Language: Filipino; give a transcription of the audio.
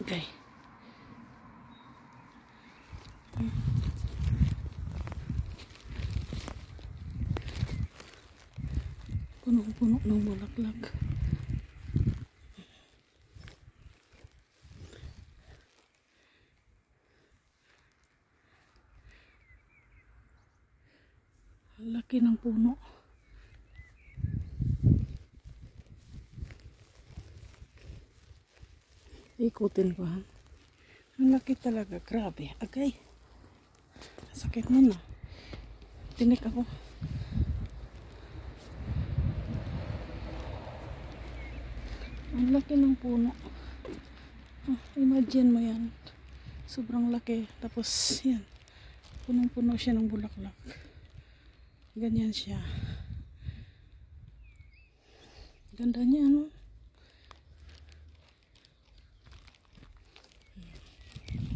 Okay. Punong-puno ng bulaklak. Laki ng puno. Ikutin ko ha. Ang laki talaga. Grabe. Agay. Sakit mo na. Tinik ako. Ang laki ng puno. Imagine mo yan. Sobrang laki. Tapos yan. Punong-puno siya ng bulaklak. Ganyan siya. Ganda niya, no?